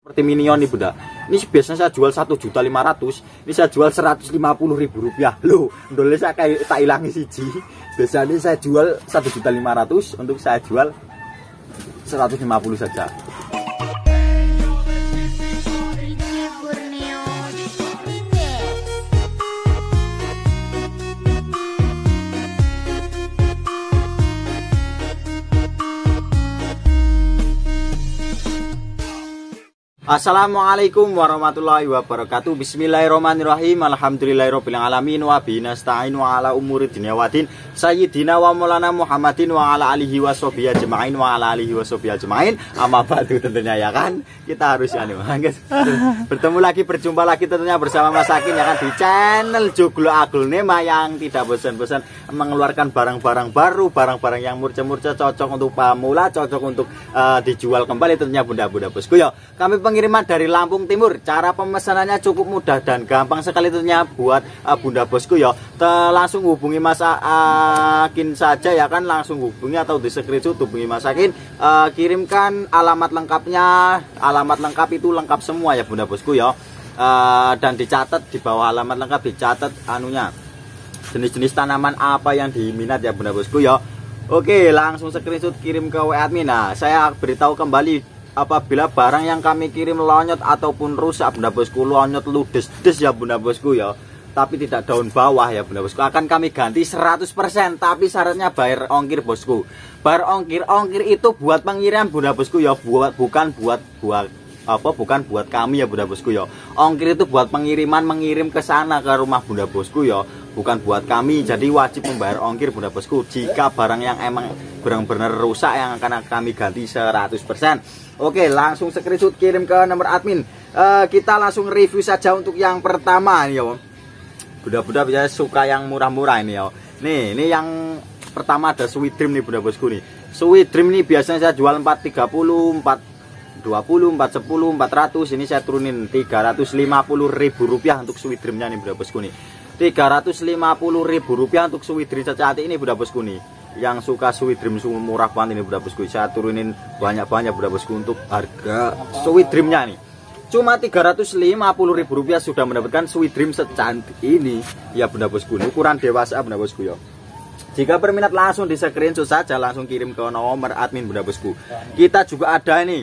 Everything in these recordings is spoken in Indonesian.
Seperti minion nih bunda, ini biasanya saya jual 1.500.000, ini saya jual 150.000 rupiah. Loh, dolnya saya kayak tak hilangi siji. Biasanya saya jual 1.500.000, untuk saya jual 150 saja. Assalamualaikum warahmatullahi wabarakatuh. Bismillahirrahmanirrahim. Alhamdulillahirabbil alamin wa bihi nasta'in wa ala umuri dunya waddin. Sayyidina wa maulana Muhammadin wa ala alihi washabihi ajmain wa ala alihi washabihi ajmain. Amma ba'du, tentunya ya kan. Kita harus bertemu lagi, berjumpa lagi tentunya bersama Mas Akin ya kan, di channel Joglo Agul Nema yang tidak bosan-bosan mengeluarkan barang-barang baru, barang-barang yang murce-murce, cocok untuk pemula, cocok untuk dijual kembali tentunya bunda-bunda bosku ya. Kami pengiriman dari Lampung Timur. Cara pemesanannya cukup mudah dan gampang sekali tentunya buat bunda bosku ya. Langsung hubungi Mas Akin saja ya kan, langsung hubungi atau di screenshot hubungi Mas Akin, kirimkan alamat lengkapnya. Alamat lengkap itu lengkap semua ya bunda bosku ya. Dan dicatat di bawah alamat lengkap, dicatat anunya, jenis-jenis tanaman apa yang diminat ya bunda bosku ya. Oke, langsung screenshot kirim ke WA admin. Nah, saya beritahu kembali, apabila barang yang kami kirim lonyot ataupun rusak bunda bosku, lonyot ludes-des ya bunda bosku ya, tapi tidak daun bawah ya bunda bosku, akan kami ganti 100%, tapi syaratnya bayar ongkir bosku. Bayar ongkir itu buat pengiriman bunda bosku ya, bukan buat kami ya bunda bosku ya. Ongkir itu buat pengiriman, mengirim ke sana ke rumah bunda bosku ya, bukan buat kami. Jadi wajib membayar ongkir bunda bosku. Jika barang yang emang benar-benar rusak yang akan kami ganti 100%. Oke, langsung screenshot kirim ke nomor admin. Kita langsung review saja untuk yang pertama nih ya. Bunda-bunda biasanya suka yang murah-murah ini ya. Nih, ini yang pertama ada Sweet Dream nih bunda bosku nih. Sweet Dream nih biasanya saya jual 430, 420, 410, 400. Ini saya turunin 350.000 rupiah untuk Sweet Dreamnya nih bunda bosku nih. 350.000 rupiah untuk Sweet Dream secantik ini bunda bosku nih. Yang suka Sweet Dream murah banget ini bunda bosku, saya turunin banyak-banyak bunda bosku untuk harga Sweet Dreamnya nih. Cuma 350.000 rupiah sudah mendapatkan Sweet Dream secantik ini ya bunda bosku, ini ukuran dewasa bunda bosku ya. Jika berminat langsung di screenshot saja, langsung kirim ke nomor admin bunda bosku. Kita juga ada ini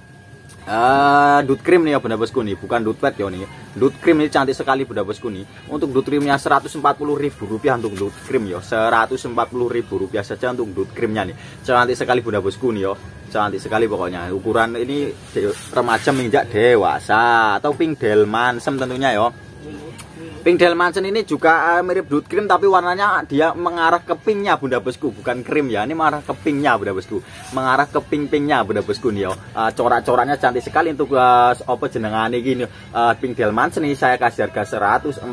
dut cream nih ya bunda bosku nih, bukan dut pet ya nih. Dut cream ini cantik sekali bunda bosku nih. Untuk dut creamnya 140.000 rupiah untuk dut cream ya, 140.000 rupiah saja untuk dut creamnya nih. Cantik sekali bunda bosku nih ya, cantik sekali pokoknya. Ukuran ini remaja menginjak dewasa atau pink delmansem tentunya ya. Pink delmansem ini juga mirip dut cream, tapi warnanya dia mengarah ke pinknya bunda bosku, bukan krim ya. Ini mengarah ke pinknya bunda bosku, mengarah ke pink-pinknya bunda bosku nih ya. Corak-coraknya cantik sekali untuk apa jenengane gini. Pink delmansem ini saya kasih harga 145.000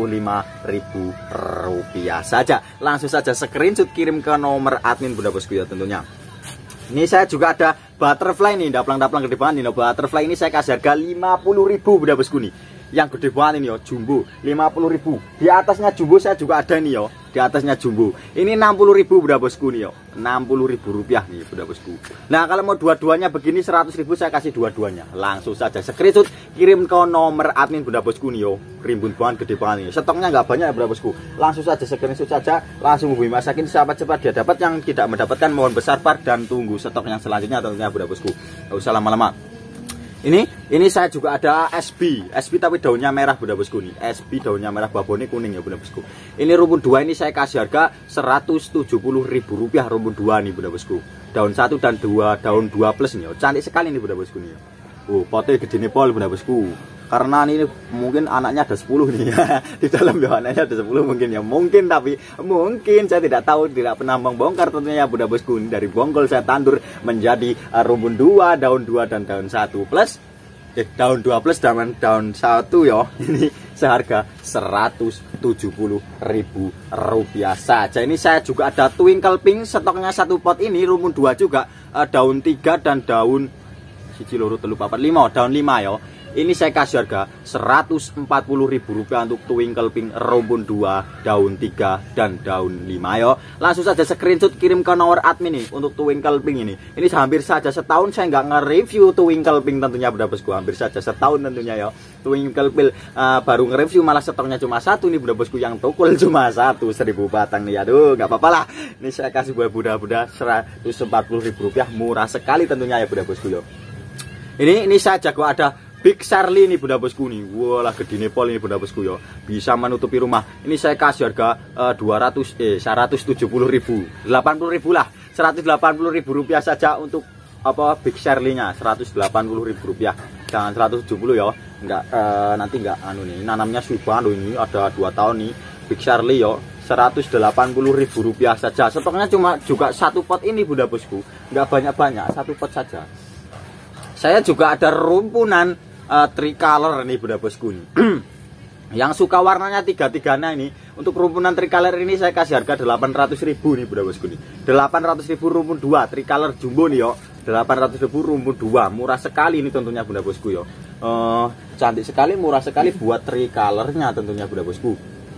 rupiah saja. Langsung saja screenshot kirim ke nomor admin bunda bosku ya tentunya. Ini saya juga ada butterfly nih, daplang-daplang gede banget nih. Butterfly ini saya kasih harga 50.000 bunda bosku nih. Yang gede banget ini yo, jumbo 50.000. Di atasnya jumbo saya juga ada nih yo, di atasnya jumbo. Ini 60.000 bunda bosku nih yo, 60.000 rupiah nih bunda bosku. Nah kalau mau dua-duanya begini 100.000 saya kasih dua-duanya. Langsung saja screenshot kirim ke nomor admin bunda bosku nih yo. Rimbun banget, gede banget nih. Stoknya nggak banyak ya bunda bosku. Langsung saja screenshot saja, langsung hubungi Mas Akin, siapa cepat dia dapat. Yang tidak mendapatkan mohon bersabar dan tunggu stok yang selanjutnya tentunya bunda bosku. Nggak usah lama-lama. Ini saya juga ada SB tapi daunnya merah bunda bosku nih. SB daunnya merah, babonnya kuning ya bunda bosku. Ini rumpun 2 ini saya kasih harga 170.000 rupiah rumpun 2 nih bunda bosku. Daun 1 dan 2, daun 2 plus nih. Cantik sekali nih bunda bosku nih. Potnya gede nih pol bunda bosku. Karena ini mungkin anaknya ada 10 nih ya. Di dalam ya anaknya ada 10 mungkin ya. Mungkin, tapi mungkin saya tidak tahu, tidak pernah membongkar tentunya ya bunda bosku. Ini dari bonggol saya tandur menjadi rumpun 2, daun 2 dan daun 1 plus. Daun 2 plus dan daun 1 ya. Ini seharga 170.000 rupiah saja. Ini saya juga ada twinkle pink, stoknya 1 pot ini rumpun 2 juga, daun 3 dan daun 1, 2, 3, 4, 5, daun 5 ya. Ini saya kasih harga Rp140.000 untuk Twinkle Pink rumpun 2, daun 3 dan daun 5 yo. Langsung saja screenshot kirim ke nomor admin nih untuk Twinkle Pink ini. Ini hampir saja setahun saya nggak nge-review Twinkle Pink tentunya Bunda Bosku, hampir saja setahun tentunya ya. Twinkle Pink baru nge-review malah stoknya cuma satu nih Bunda Bosku, yang tukul cuma 1.000 batang nih. Aduh, nggak apa-apa lah. Ini saya kasih buat Bunda Rp140.000, murah sekali tentunya ya Bunda Bosku yo. Ini saya jago ada Big Charlie nih Bunda Bosku nih. Walah gede Nepal ini Bunda Bosku yo. Bisa menutupi rumah. Ini saya kasih harga 170.000, 80.000 lah. Rp180.000 saja untuk apa Big Charlie-nya, Rp180.000. Jangan 170 ya. Enggak nanti enggak anu nih. Nanamnya sudah ini ada 2 tahun nih. Big Charlie yo. Rp180.000 saja. Stoknya cuma juga satu pot ini Bunda Bosku. Enggak banyak-banyak, satu pot saja. Saya juga ada rumpunan tricolor nih Bunda Bosku nih. Yang suka warnanya tiga-tiganya ini, untuk rumpunan tricolor ini saya kasih harga 800.000 nih Bunda Bosku nih. 800.000 rumpun 2 tricolor jumbo nih yo. 800.000 rumpun 2, murah sekali ini tentunya Bunda Bosku yo. Cantik sekali, murah sekali buat tricolornya tentunya Bunda Bosku.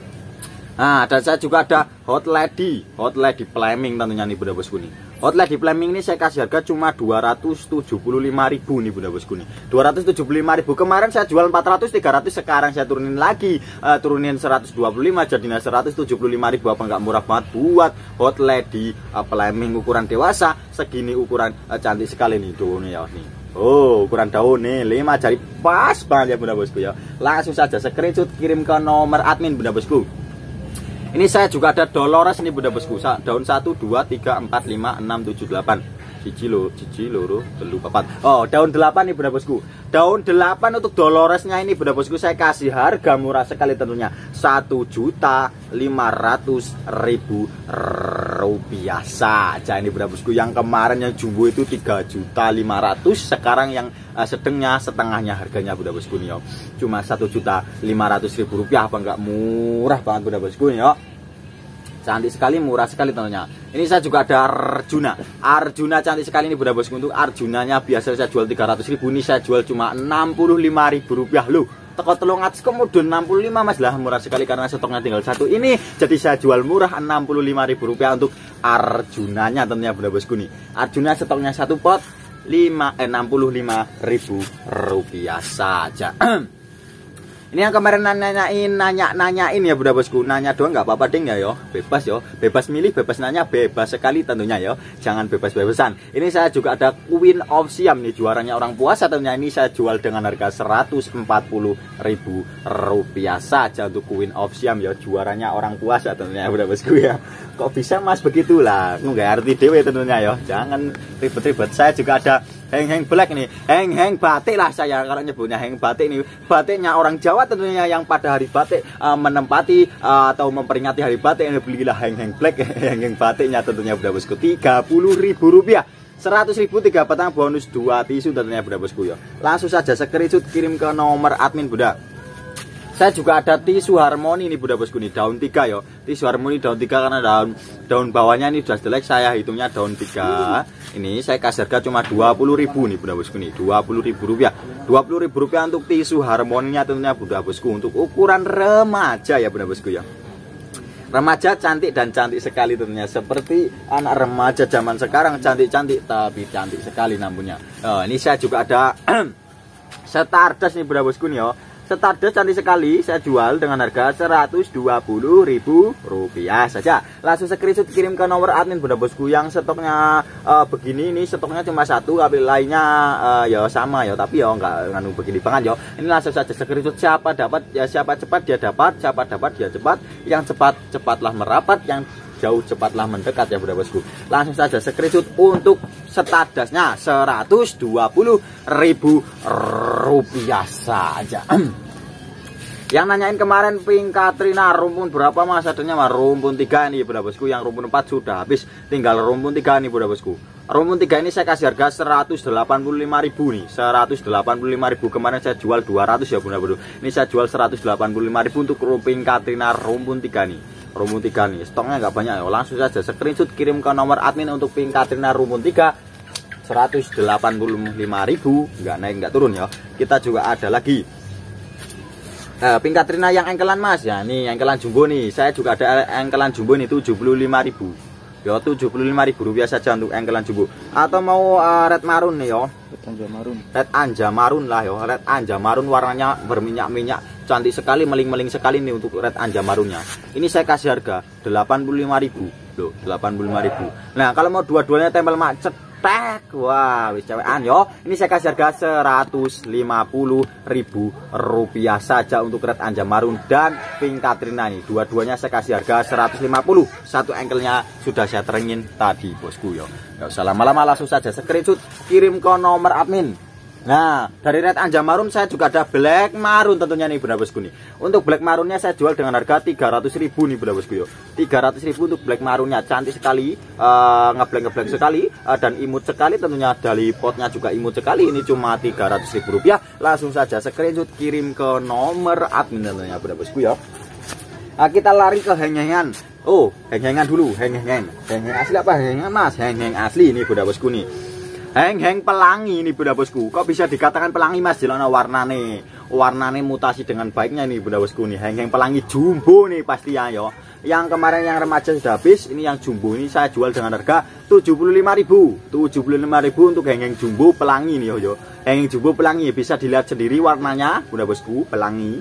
Nah, dan saya juga ada Hot Lady Flaming tentunya nih Bunda Bosku nih. Hot Lady Flaming ini saya kasih harga cuma 275.000 nih Bunda Bosku nih. 275.000. Kemarin saya jual 400, 300, sekarang saya turunin lagi, turunin 125 jadinya 175.000. Apa nggak murah banget buat Hot Lady Flaming ukuran dewasa segini, ukuran cantik sekali nih daunnya ya nih. Oh, ukuran daun nih 5 jari pas banget ya Bunda Bosku ya. Langsung saja screenshot kirim ke nomor admin Bunda Bosku. Ini saya juga ada Dolores nih Bunda Bosku. Daun 1, 2, 3, 4, 5, 6, 7, 8. Cici loro, telu, 4. Oh, daun 8 nih Bunda Bosku. Daun 8 untuk Doloresnya ini Bunda Bosku saya kasih harga murah sekali tentunya. Rp1.500.000 saja ini Bunda Bosku. Yang kemarin yang jumbo itu 3.500.000, sekarang yang sedangnya setengahnya harganya Bunda Bosku nih yo. Cuma Rp1.500.000. Apa enggak murah banget Bunda Bosku nih yo. Cantik sekali, murah sekali tentunya. Ini saya juga ada Arjuna cantik sekali ini Bunda Bosku. Untuk Arjunanya biasa saya jual 300.000, ini saya jual cuma Rp65.000 loh. Teko telung atas kemudian 65 mas lah, murah sekali karena stoknya tinggal satu ini. Jadi saya jual murah Rp65.000 untuk Arjunanya tentunya Bunda Bosku nih. Arjuna stoknya satu pot Rp65.000 saja. Ini yang kemarin nanyain ya Bunda Bosku. Nanya doang nggak apa-apa ding ya yo. Bebas yo. Bebas milih, bebas nanya, bebas sekali tentunya yo. Jangan bebas-bebasan. Ini saya juga ada Queen of Siam nih, juaranya orang puasa tentunya. Ini saya jual dengan harga Rp140.000 saja untuk Queen of Siam ya. Juaranya orang puasa tentunya Bunda Bosku ya. Kok bisa mas begitulah? Nggak arti dewe tentunya yo. Jangan ribet-ribet. Saya juga ada heng-heng black nih, heng-heng batik lah saya kalau nyebutnya heng batik nih. Batiknya orang Jawa tentunya yang pada hari batik menempati atau memperingati hari batik, yang belilah heng-heng black. Heng-heng batiknya tentunya Bunda Bosku Rp30.000. 100.000 3 batang bonus 2 tisu tentunya Bunda Bosku ya. Langsung saja screenshot kirim ke nomor admin Bunda. Saya juga ada tisu harmoni nih Bunda Bosku nih, daun 3 ya. Tisu harmoni daun 3 karena daun bawahnya ini sudah jelek, saya hitungnya daun 3. Ini saya kasih harga cuma Rp20.000 nih Bunda Bosku nih, Rp20.000. Rp20.000 untuk tisu harmoninya tentunya Bunda Bosku, untuk ukuran remaja ya Bunda Bosku ya. Remaja cantik dan cantik sekali tentunya, seperti anak remaja zaman sekarang, cantik-cantik tapi cantik sekali namunnya. Ini saya juga ada Stardust nih Bunda Bosku nih ya. Stardust cantik sekali, saya jual dengan harga Rp120.000 saja. Langsung screenshot kirim ke nomor admin Bunda Bosku. Yang stoknya begini, ini stoknya cuma satu, tapi lainnya ya sama ya, tapi ya enggak nganu begini banget ya. Ini langsung saja screenshot, siapa dapat ya, siapa cepat dia dapat, siapa dapat dia cepat. Yang cepat cepatlah merapat, yang jauh cepatlah mendekat ya Bunda Bosku. Langsung saja screenshot untuk Stardustnya Rp120.000 saja. Yang nanyain kemarin Pink Katrina rumpun berapa mas? Adanya mah rumpun 3 nih Bunda Bosku. Yang rumpun 4 sudah habis, tinggal rumpun 3 nih Bunda Bosku. Rumpun 3 ini saya kasih harga Rp185.000 nih. Rp185.000. Kemarin saya jual 200 ya Bunda Bosku. Ini saya jual Rp185.000 untuk Pink Katrina rumpun 3 nih. Rumpun 3 nih, stoknya nggak banyak ya. Langsung saja screenshot kirim ke nomor admin untuk Pink Katrina rumpun 3. 185.000, nggak naik nggak turun ya. Kita juga ada lagi Pink Katrina yang engkelan Mas ya, nih engkelan jumbo nih. Saya juga ada engkelan jumbo nih 75.000. Ya 75.000 rupiah saja untuk engkelan jumbo. Atau mau red marun nih yo. Red anja marun lah yo. Red anja marun warnanya berminyak-minyak, cantik sekali, meling-meling sekali nih untuk red anja marunnya. Ini saya kasih harga 85.000 loh, 85.000. Nah, kalau mau dua-duanya tempel macet tek, wah wis cewekan yo. Ini saya kasih harga 150.000 rupiah saja untuk red anja marun dan Pink Katrina nih. Dua-duanya saya kasih harga 150. Satu engkelnya sudah saya terengin tadi bosku yo. Enggak usah lama-lama, langsung saja screenshot kirim ke nomor admin. Nah, dari red anja marun saya juga ada black marun tentunya nih bunda bosku nih. Untuk black marunnya saya jual dengan harga 300.000 nih bunda bosku yo. 300.000 untuk black marunnya, cantik sekali, ngebleng sekali, dan imut sekali tentunya. Dari potnya juga imut sekali. Ini cuma 300.000 rupiah. Langsung saja screenshot kirim ke nomor admin tentunya bunda bosku yo. Nah, kita lari ke heng-hengan. Oh, heng-hengan dulu, heng-hengan. Heng-heng asli apa heng-hengan Mas? Heng-heng asli ini bunda bosku nih. Heng-heng pelangi nih bunda bosku. Kok bisa dikatakan pelangi Mas? Jelana warnane mutasi dengan baiknya nih bunda bosku nih. Heng-heng pelangi jumbo nih pasti ya yo. Yang kemarin yang remaja sudah habis, ini yang jumbo ini saya jual dengan harga 75.000. 75.000 untuk heng-heng jumbo pelangi nih yo. Heng-heng jumbo pelangi bisa dilihat sendiri warnanya bunda bosku, pelangi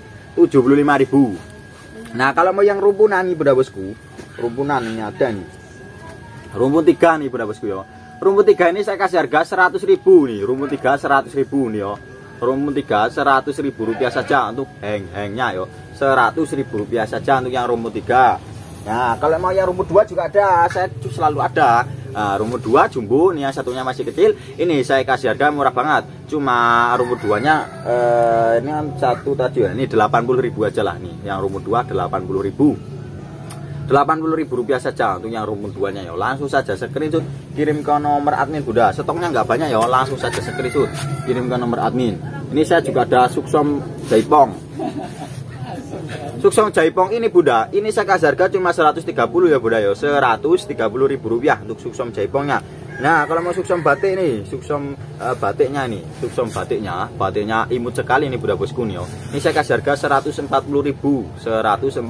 75.000. Nah, kalau mau yang rumpunan nih bunda bosku, rumpunan ini ada nih. Rumpun 3 nih bunda bosku yo. Rumput 3 ini saya kasih harga 100.000 nih. Rumput 3 100.000 nih yo. Rumput 3 100.000 rupiah saja untuk heng-hengnya yo. 100.000 rupiah saja untuk yang rumput 3. Nah, kalau mau yang rumput 2 juga ada, saya selalu ada. Nah, rumput 2 jumbo nih, yang satunya masih kecil. Ini saya kasih harga murah banget. Cuma rumput 2-nya ini kan satu tadi ya. Ini 80.000 aja lah nih. Yang rumput 2 80.000. 80.000 rupiah saja untuk yang rumput 2-nya ya. Langsung saja screenshot kirim ke nomor admin bunda. Stoknya nggak banyak ya, langsung saja screenshot kirim ke nomor admin. Ini saya juga ada suksom jaipong. Suksom jaipong ini bunda, ini saya kasih harga cuma 130 ya bunda ya. 130.000 rupiah untuk suksom jaipongnya. Nah, kalau mau suksom batik nih, suksom batiknya nih, suksom batiknya imut sekali nih bunda bosku nih yo. Ini saya kasih harga 140.000, 130.000,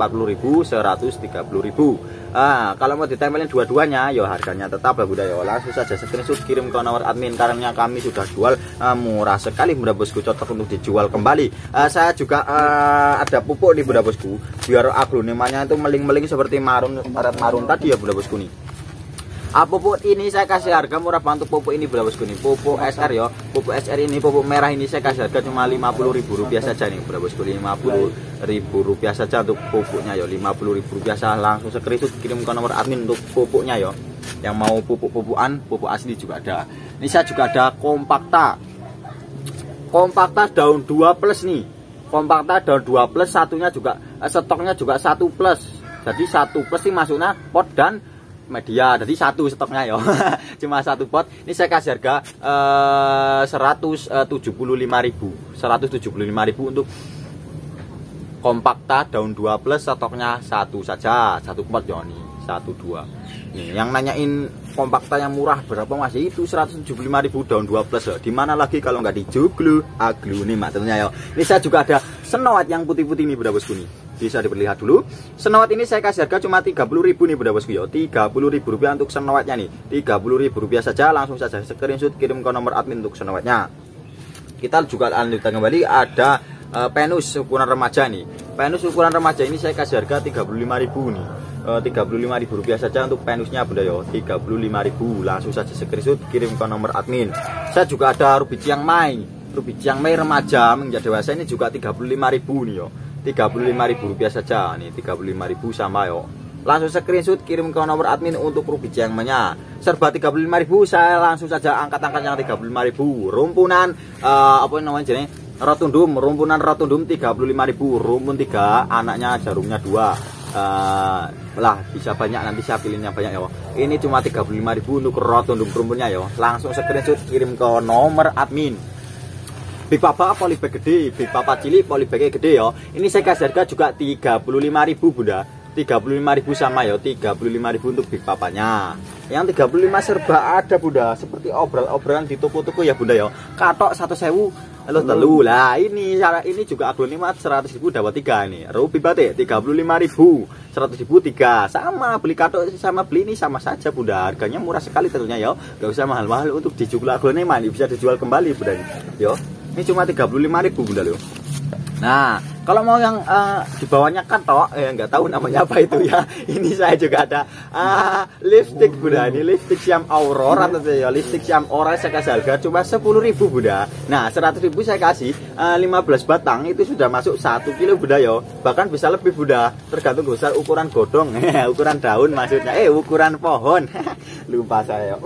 130.000. Ah, kalau mau ditempelin dua-duanya, yo harganya tetap ya bunda yo. Langsung saja screenshot kirim ke nomor admin karena kami sudah jual murah sekali bunda bosku, cocok untuk dijual kembali. Saya juga ada pupuk nih bunda bosku, biar aglonimanya itu meling-meling seperti marun tadi ya bunda bosku nih. Pupuk ini saya kasih harga murah banget untuk pupuk ini bunda bosku nih. Pupuk SR ya. Pupuk SR ini, pupuk merah ini saya kasih harga cuma 50.000 rupiah saja nih bunda bosku. 50.000 rupiah saja untuk pupuknya ya. 50.000 rupiah saja. Langsung screenshot kirim ke nomor admin untuk pupuknya ya. Yang mau pupuk-pupukan, pupuk asli juga ada. Ini saya juga ada kompakta. Kompakta daun 2 plus nih. Kompakta daun 2 plus, satunya juga stoknya juga 1 plus. Jadi 1 plus ini masuknya pot dan media, jadi satu stoknya ya. Cuma satu pot. Ini saya kasih harga 175.000 untuk kompakta daun 2 plus, stoknya satu saja, satu pot ya nih, 1 2. Nih, yang nanyain kompakta yang murah berapa Mas? Itu 175.000 daun 2 plus ya. Dimana lagi kalau nggak di Joglo Aglo nih maksudnya ya. Ini saya juga ada senowat yang putih-putih nih bunda bosku nih. Bisa diperlihat dulu. Senowat ini saya kasih harga cuma 30.000 nih bunda bosku ya. 30.000 rupiah untuk senowatnya nih. 30.000 rupiah saja. Langsung saja screenshot kirim ke nomor admin untuk senowatnya. Kita juga lanjutkan kembali, ada penus ukuran remaja nih. Penus ukuran remaja ini saya kasih harga 35.000 nih. 35.000 rupiah saja untuk penusnya bunda ya. 35.000. Langsung saja screenshot kirim ke nomor admin. Saya juga ada ruby Chiang Mai. Ruby Chiang Mai remaja menjadi dewasa ini juga 35.000 nih yo. 35.000 rupiah saja nih, 35.000 sama yo. Langsung screenshot kirim ke nomor admin untuk ruby Chiang Mai-nya. Serba 35.000, saya langsung saja angkat-angkat yang 35.000. Rumpunan apa namanya jenis rotundum, rumpunan rotundum 35.000. Rumpun 3, anaknya jarumnya 2. Lah bisa banyak, nanti saya pilihnya banyak ya. Ini cuma 35.000 untuk rotundum rumpunnya ya. Langsung screenshot kirim ke nomor admin. Big Papa polybag gede, Big Papa cilik polybagnya gede ya. Ini saya kasih harga juga 35.000 bunda. 35.000 sama ya, 35.000 untuk Big Papanya. Yang 35 serba ada bunda, seperti obral-obrolan di toko-toko ya bunda ya. Katok 1.000 halo telu lah, ini juga aglonema 100.000 dapat 3 ini. Ruby batik 35.000, 100.000 3. Sama beli katok sama beli ini sama saja bunda. Harganya murah sekali tentunya ya. Gak usah mahal-mahal untuk dijual aglonema, ini bisa dijual kembali bunda ini. Yo, ini cuma 35.000 bunda loh. Nah, kalau mau yang di bawahnya katok, nggak tahu namanya apa itu ya. Ini saya juga ada lipstick bunda. Ini lipstick Siam Aurora atau ya lipstick Siam Aurora saya kasih harga cuma 10.000 bunda. Nah 100.000 saya kasih 15 batang itu sudah masuk 1 kilo bunda yo. Bahkan bisa lebih bunda. Tergantung besar ukuran godong, ukuran daun maksudnya. Ukuran pohon. Lupa saya.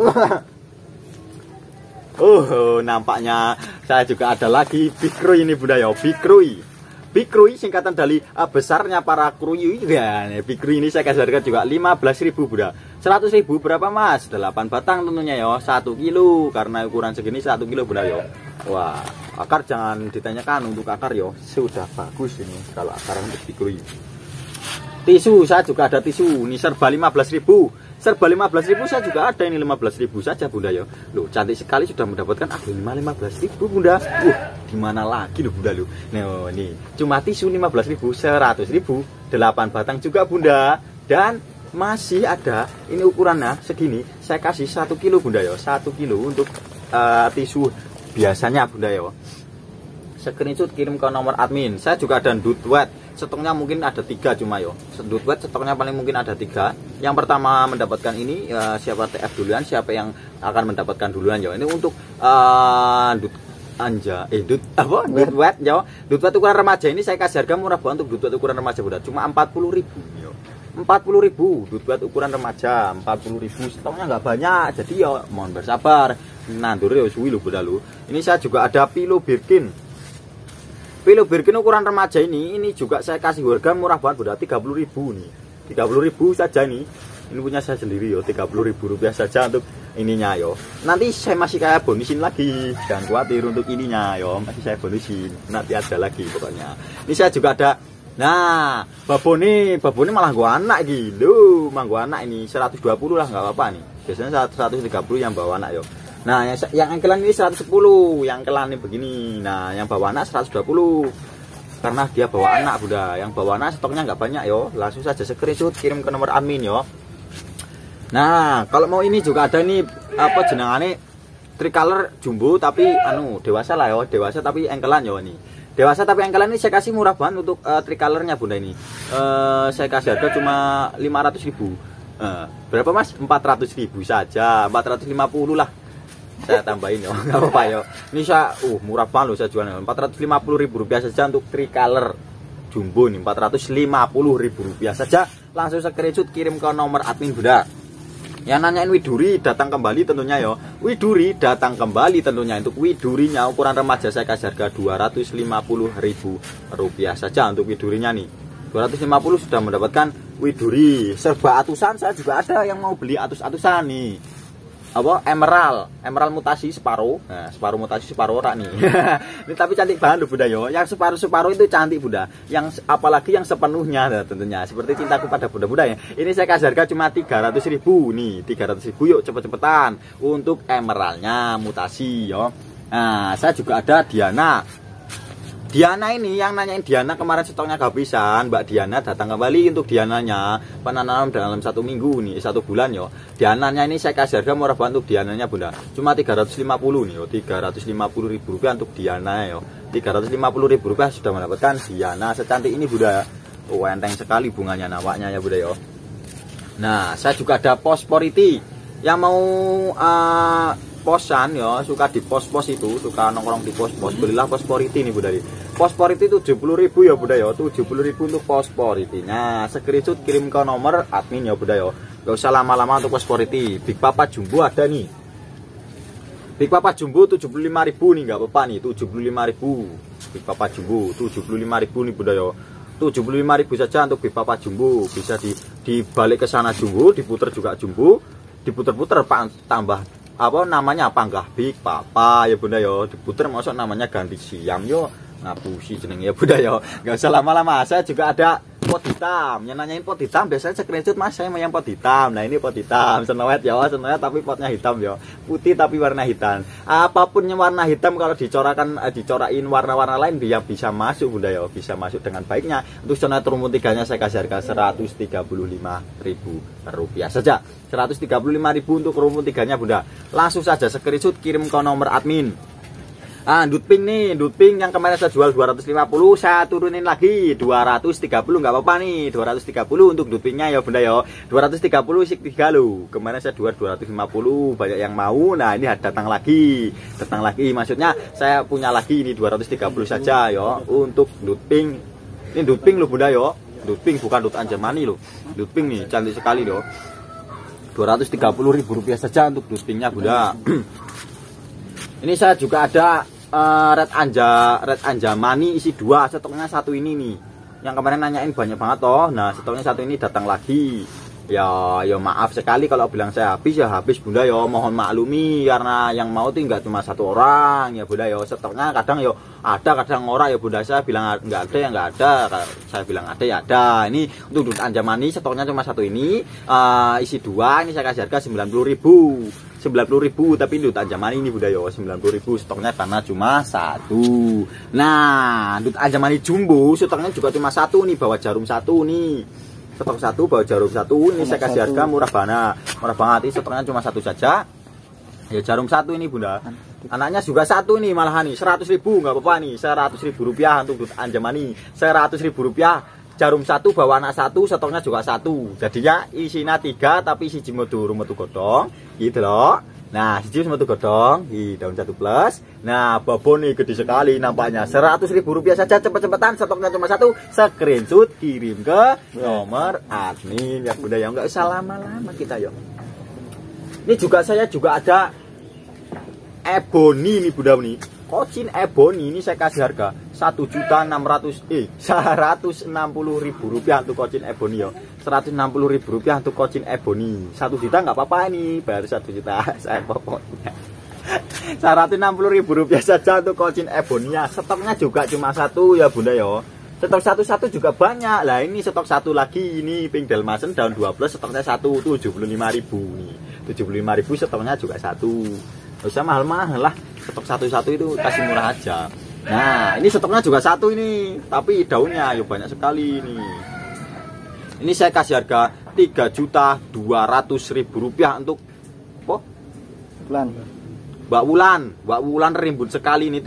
Nampaknya saya juga ada lagi Bikruy ini bunda ya. Bikruy singkatan dari besarnya para kruy ya. Bikruy ini saya kasih harga juga 15.000 bunda. 100.000 berapa mas? 8 batang tentunya ya, 1 kilo karena ukuran segini 1 kilo bunda ya. Wah, akar jangan ditanyakan untuk akar ya, sudah bagus ini kalau akar untuk Bikruy. Tisu saya juga ada tisu, ini serba 15.000. Serba 15.000 saya juga ada ini 15.000 saja bunda ya. Loh, cantik sekali sudah mendapatkan aglonema 15.000 bunda. Di mana lagi loh bunda loh. Nah, ini cuma tisu 15.000, 100.000, 8 batang juga bunda. Dan masih ada ini ukurannya segini. Saya kasih 1 kilo bunda ya. 1 kilo untuk tisu biasanya bunda ya. Screenshot kirim ke nomor admin. Saya juga ada dut wet. Stoknya mungkin ada 3 cuma yo. Dut wet stoknya paling mungkin ada 3. Yang pertama mendapatkan ini siapa TF duluan, siapa yang akan mendapatkan duluan yo. Ini untuk dut wet yo. Dut wet ukuran remaja ini saya kasih harga murah banget untuk dut wet ukuran remaja bunda. Cuma 40.000 yo. 40.000 dut wet ukuran remaja, 40.000. Stoknya nggak banyak. Jadi yo mohon bersabar. Nandur yo suwi lho bunda lu. Ini saya juga ada Pilo Birkin. Pilo Birkin ukuran remaja ini juga saya kasih harga murah banget bunda, 30.000 nih. 30.000 saja nih. Ini punya saya sendiri yo, 30.000 rupiah saja untuk ininya yo. Nanti saya masih kayak bonusin lagi. Jangan khawatir untuk ininya yo, masih saya bonusin. Nanti ada lagi pokoknya. Ini saya juga ada. Nah, babone malah gua anak gitu. Mang gua anak ini 120 lah nggak apa-apa nih. Biasanya 130 yang bawa anak yo. Nah, yang angkelan ini 110, yang angkelan ini begini. Nah, yang bawa anak 120. Karena dia bawa anak bunda. Yang bawa anak stoknya nggak banyak yo. Langsung saja screenshot kirim ke nomor admin yo. Nah, kalau mau ini juga ada nih apa jenengannya tricolor jumbo tapi dewasa lah yo, dewasa tapi angkelan yo ini. Dewasa tapi angkelan ini saya kasih murah banget untuk tricolornya bunda ini. Saya kasih harga cuma 500.000. Berapa mas? 400.000 saja, 450 lah. Saya tambahin ya, nggak apa-apa ya. Ini saya murah banget loh saya jualnya. 450.000 rupiah saja untuk tricolor jumbo nih, 450.000 rupiah saja. Langsung screenshot kirim ke nomor admin bunda. Yang nanyain widuri datang kembali tentunya ya. Widuri datang kembali tentunya. Untuk widurinya ukuran remaja saya kasih harga 250.000 rupiah saja untuk widurinya nih. 250 sudah mendapatkan widuri. Serba atusan saya juga ada yang mau beli atus-atusan nih. Apa emerald mutasi separuh. Nah, separuh mutasi separuh ora nih. Ini tapi cantik banget loh bunda yo. Yang separuh itu cantik bunda. Yang apalagi yang sepenuhnya nah, tentunya seperti cintaku pada bunda-bunda ya. Ini saya kasih harga cuma 300.000 nih. 300.000 yuk cepet-cepetan untuk emeraldnya mutasi yo. Nah, saya juga ada Diana ini yang nanyain Diana kemarin stoknya kehabisan. Mbak Diana datang kembali untuk Diananya penanaman dalam 1 minggu nih, 1 bulan yo. Diananya ini saya kasih harga murah banget untuk Diananya bunda. Cuma 350 nih yo, 350.000 rupiah untuk Diana yo. 350.000 rupiah sudah mendapatkan Diana secantik ini bunda. Enteng sekali bunganya nawaknya ya bunda yo. Nah, saya juga ada Pospority yang mau posan ya, suka di pos-pos itu, suka nongkrong di pos-pos, belilah Pospority nih bunda. Pospority 70.000 ya bunda ya, 70.000 untuk Pospority. Nah, screenshot kirim ke nomor admin ya bunda ya. Gak usah lama-lama untuk Pospority. Big Papa Jumbo ada nih. Big Papa Jumbo 75.000 nih, nggak apa-apa nih, 75.000. Big Papa Jumbo 75.000 nih bunda ya. 75.000 saja untuk Big Papa Jumbo. Bisa dibalik ke sana Jumbo, diputer juga Jumbo, diputer-puter tambah apa namanya panggah Big Papa ya bunda yo, diputer masuk namanya ganti Siam yo, ngapusi jeneng ya bunda yo. Nggak usah lama-lama. Saya juga ada pot hitam. Yang nanyain pot hitam biasanya screenshot Mas, saya mau yang pot hitam. Nah ini pot hitam, Snow White ya, Snow White tapi potnya hitam ya, putih tapi warna hitam. Apapun yang warna hitam kalau dicorakin warna-warna lain dia bisa masuk Bunda ya, bisa masuk dengan baiknya. Untuk Snow White rumput 3-nya saya kasih harga Rp135.000 saja. 135.000 untuk rumput 3-nya Bunda. Langsung saja screenshot kirim ke nomor admin. Dutping nih, Dutping yang kemarin saya jual 250, saya turunin lagi 230, nggak apa-apa nih, 230 untuk Dutpingnya ya Bunda ya. 230 isi 3 loh. Kemarin saya jual 250, banyak yang mau. Nah, ini datang lagi. Maksudnya saya punya lagi ini 230 saja ya untuk Dutping. Ini Dutping loh Bunda ya. Dutping bukan Dut Anjamani loh. Dutping nih cantik sekali loh. Rp230.000 saja untuk Dutpingnya Bunda. Ini saya juga ada Red Anjamani isi 2, stoknya satu ini nih. Yang kemarin nanyain banyak banget toh. Nah, stoknya satu ini datang lagi. Ya maaf sekali kalau bilang saya habis ya habis Bunda ya. Mohon maklumi karena yang mau tuh nggak cuma satu orang ya Bunda ya. Stoknya kadang ya ada, kadang ora ya Bunda. Saya bilang nggak ada ya nggak ada. Saya bilang ada ya ada. Ini untuk Dut Anjamani stoknya cuma satu ini. Isi 2 ini saya kasih harga 90.000, tapi Dut Anjamani ini Bunda ya 90.000 stoknya karena cuma satu. Nah, Dut Anjamani jumbo stoknya juga cuma satu nih, bawa jarum satu nih. Stok satu bawa jarum satu ini saya kasih harga murah banget. Ini stoknya cuma satu saja. Ya jarum satu ini Bunda. Anaknya juga satu nih malahan nih 100.000 nggak apa-apa nih. Rp100.000 untuk Dut Anjamani. Rp100.000. Jarum satu bawa anak satu, stoknya juga satu. Jadinya isinya 3 tapi siji metu godong gitu loh. Nah, siji metu godong di daun 1 plus. Nah, babon nih gede sekali nampaknya. Rp100.000 saja, cepet-cepetan, stoknya cuma satu. Screenshot kirim ke nomor admin ya Bunda ya, nggak usah lama-lama kita ya. Ini juga saya juga ada ebony nih Bunda nih. Kocin ebony ini saya kasih harga Rp1.660.000 untuk kocin ebony ya. Rp160.000 untuk kocin ebony. 1 juta nggak apa-apa nih, bayar 1 juta saya pokoknya. Rp160.000 saja untuk kocin ebony-nya. Stoknya juga cuma satu ya Bunda ya. Stok satu juga banyak. Lah ini stok satu lagi ini Pink Dalmatian daun 12 stoknya satu 75.000 nih. 75.000 stoknya juga satu. Gak usah mahal-mahal lah. Stok satu-satu itu kasih murah aja. Nah, ini stoknya juga satu ini, tapi daunnya ya banyak sekali ini. Ini saya kasih harga Rp3.200.000 untuk Mbak Wulan rimbun sekali ini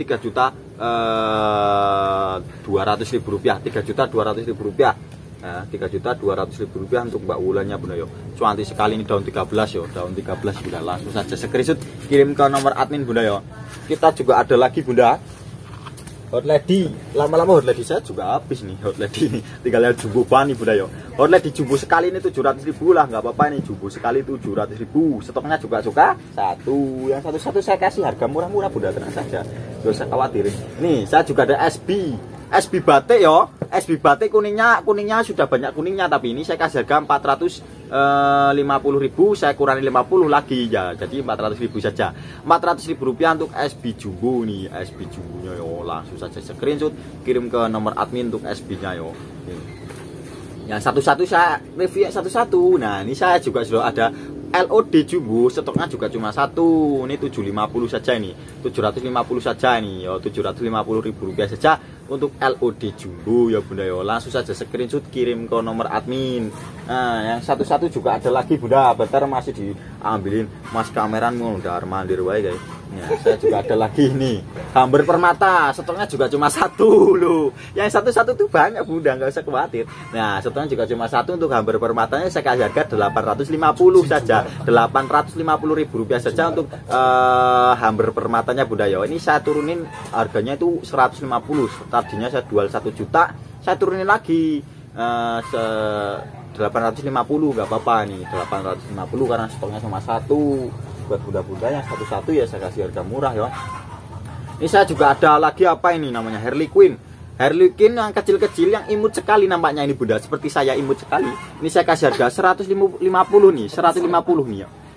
Rp3.200.000. Rp3.200.000. Nah, Rp3.200.000 untuk Mbak Wulannya Bunda yo. Cantik sekali ini daun 13 yo, daun 13 Bunda. Langsung saja screenshot kirim ke nomor admin Bunda yo. Kita juga ada lagi Bunda. Hot Lady, lama-lama Hot Lady saya juga habis nih Hot Lady ini. Tinggal lihat jumbo bani Bunda yo. Hot Lady jumbo sekali ini 700.000 lah, nggak apa-apa nih jumbo sekali 700.000. Stoknya juga suka satu. Yang satu-satu saya kasih harga murah-murah Bunda, tenang saja. Gak usah khawatir. Nih, saya juga ada SB batik yo. SB batik kuningnya sudah banyak kuningnya, tapi ini saya kasih harga 450.000, saya kurangi 50 lagi ya, jadi 400.000 saja. Rp400.000 untuk SB jumbo nih, SB jumbonya yo. Langsung saja screenshot kirim ke nomor admin untuk SB-nya yo. Yang satu-satu saya review satu-satu. Nah, ini saya juga sudah ada LOD jumbo, stoknya juga cuma satu. Ini 750 saja ini. 750 saja ini ya, Rp750.000 saja untuk LOD jumbo ya Bunda ya. Langsung saja screenshot kirim ke nomor admin. Nah, yang satu-satu juga ada lagi Bunda. Bentar masih diambilin Mas kameranmu udah mandir wae guys. Ya, saya juga ada lagi nih Hamber Permata, stoknya juga cuma satu loh. Yang satu-satu tuh banyak Bunda, nggak usah khawatir. Nah, stoknya juga cuma satu untuk Hamber Permatanya saya kasih harga 850 saja. Rp850.000 saja untuk Hamber Permatanya Bunda ya. Ini saya turunin harganya itu 150. Tadinya saya jual 1 juta, saya turunin lagi 850, nggak apa-apa nih 850 karena stoknya cuma satu. Buat bunda-bunda yang satu-satu ya saya kasih harga murah ya. Ini saya juga ada lagi apa ini namanya Harley Quinn yang kecil-kecil yang imut sekali nampaknya ini Bunda, seperti saya imut sekali. Ini saya kasih harga 150 nih, 150 nih ya.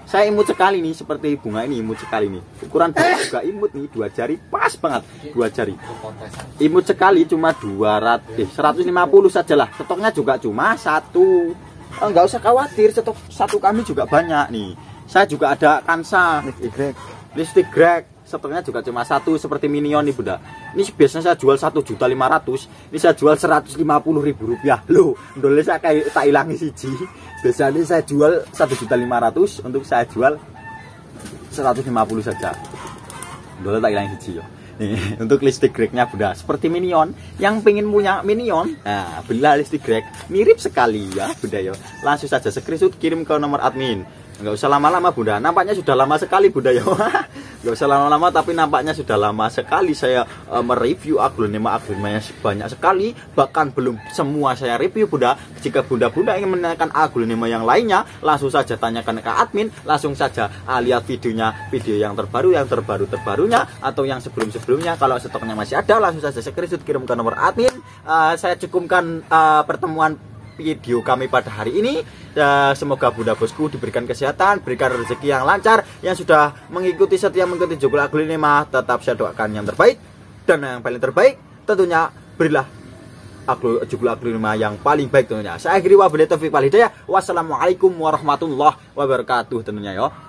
Saya imut sekali nih, seperti bunga ini imut sekali nih. Ukuran bunga juga imut nih, 2 jari pas banget, 2 jari. Imut sekali, cuma 150 sajalah. Stoknya juga cuma 1. Nggak usah khawatir, stok kami juga banyak nih. Saya juga ada Kansa, listrik Greg. Stoknya juga cuma 1 seperti Minion nih Bunda. Ini biasanya saya jual 1.500.000. Ini saya jual Rp150.000. Loh, ndolnya saya kayak tak ilangi siji. Biasanya saya jual 1.500.000, untuk saya jual 150 saja. Ndolnya tak ilangi siji ya. Nih, untuk listrik Greg-nya Bunda seperti Minion. Yang pengen punya Minion, nah belilah listrik Greg. Mirip sekali ya Bunda ya. Langsung saja screenshot kirim ke nomor admin. Nggak usah lama-lama Bunda, nampaknya sudah lama sekali Bunda ya. Nggak usah lama-lama, tapi nampaknya sudah lama sekali saya mereview aglonema yang banyak sekali. Bahkan belum semua saya review Bunda. Jika Bunda ingin menanyakan aglonema yang lainnya, langsung saja tanyakan ke admin. Langsung saja lihat videonya, video yang terbarunya atau yang sebelumnya. Kalau stoknya masih ada, langsung saja screenshot kirim ke nomor admin. Saya cukupkan pertemuan video kami pada hari ini. Semoga Bunda Bosku diberikan kesehatan, berikan rezeki yang lancar. Yang sudah setia mengikuti Joglo Aglonema, tetap saya doakan yang terbaik. Dan yang paling terbaik tentunya berilah Joglo Aglonema yang paling baik tentunya. Saya akhiri wabillahi taufiq wal hidayah. Wassalamualaikum warahmatullahi wabarakatuh tentunya ya.